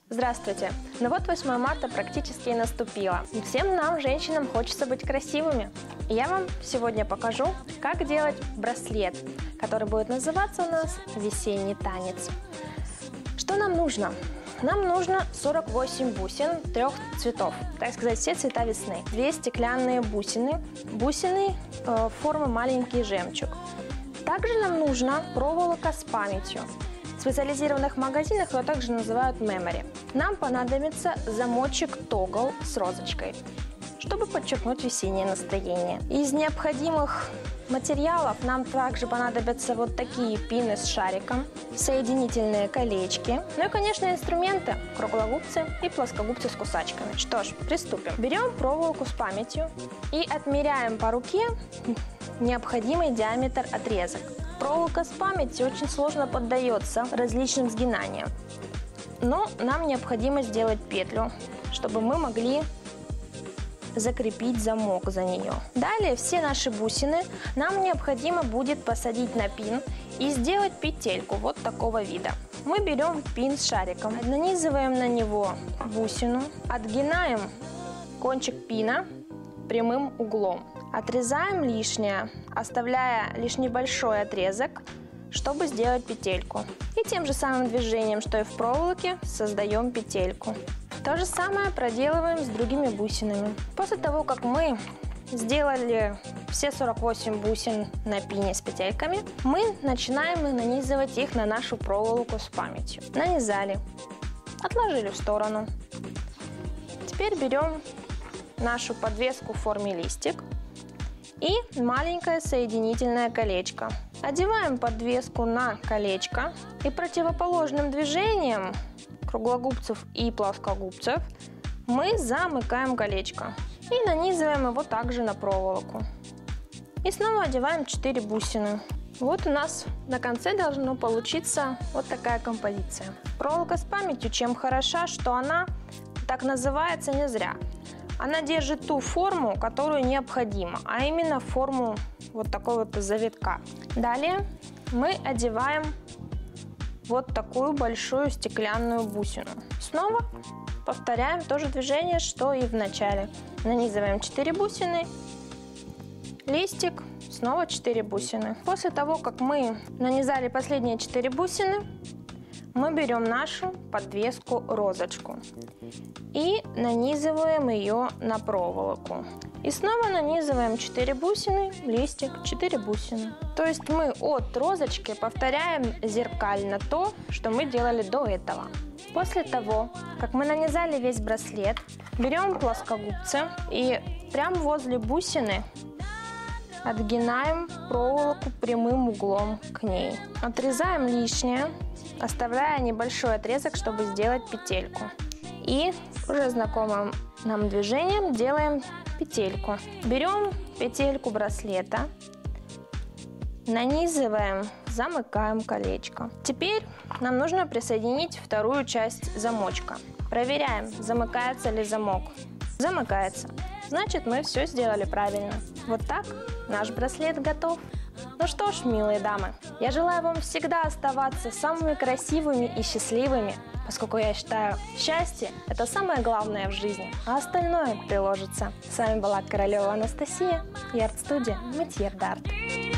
Здравствуйте! Ну вот 8 марта практически и наступило. И всем нам, женщинам, хочется быть красивыми. И я вам сегодня покажу, как делать браслет, который будет называться у нас «Весенний танец». Что нам нужно? Нам нужно 48 бусин 3 цветов, так сказать, все цвета весны. 2 стеклянные бусины, формы маленький жемчуг. Также нам нужна проволока с памятью. В специализированных магазинах ее также называют memory. Нам понадобится замочек тогл с розочкой, чтобы подчеркнуть весеннее настроение. Из необходимых материалов нам также понадобятся вот такие пины с шариком, соединительные колечки, ну и, конечно, инструменты, круглогубцы и плоскогубцы с кусачками. Что ж, приступим. Берем проволоку с памятью и отмеряем по руке необходимый диаметр отрезок. Проволока с памятью очень сложно поддается различным сгинаниям, но нам необходимо сделать петлю, чтобы мы могли закрепить замок за нее. Далее все наши бусины нам необходимо будет посадить на пин и сделать петельку вот такого вида. Мы берем пин с шариком, нанизываем на него бусину, отгинаем кончик пина прямым углом. Отрезаем лишнее, оставляя лишь небольшой отрезок, чтобы сделать петельку. И тем же самым движением, что и в проволоке, создаем петельку. То же самое проделываем с другими бусинами. После того, как мы сделали все 48 бусин на пине с петельками, мы начинаем нанизывать их на нашу проволоку с памятью. Нанизали, отложили в сторону. Теперь берем нашу подвеску в форме листик и маленькое соединительное колечко. Одеваем подвеску на колечко и противоположным движением круглогубцев и плоскогубцев мы замыкаем колечко и нанизываем его также на проволоку. И снова одеваем 4 бусины. Вот у нас на конце должно получиться вот такая композиция. Проволока с памятью чем хороша, что она так называется не зря. Она держит ту форму, которую необходимо, а именно форму вот такой вот завитка. Далее мы одеваем вот такую большую стеклянную бусину. Снова повторяем то же движение, что и в начале. Нанизываем 4 бусины, листик, снова 4 бусины. После того, как мы нанизали последние 4 бусины, мы берем нашу подвеску розочку и нанизываем ее на проволоку. И снова нанизываем 4 бусины, листик, 4 бусины. То есть мы от розочки повторяем зеркально то, что мы делали до этого. После того, как мы нанизали весь браслет, берем плоскогубцы и прямо возле бусины отгинаем проволоку прямым углом к ней. Отрезаем лишнее, оставляя небольшой отрезок, чтобы сделать петельку. И уже знакомым нам движением делаем петельку. Берем петельку браслета, нанизываем, замыкаем колечко. Теперь нам нужно присоединить вторую часть замочка. Проверяем, замыкается ли замок. Замыкается. Значит, мы все сделали правильно. Вот так наш браслет готов. Ну что ж, милые дамы, я желаю вам всегда оставаться самыми красивыми и счастливыми, поскольку я считаю, счастье – это самое главное в жизни, а остальное приложится. С вами была Королева Анастасия и арт-студия Métiers d'Art.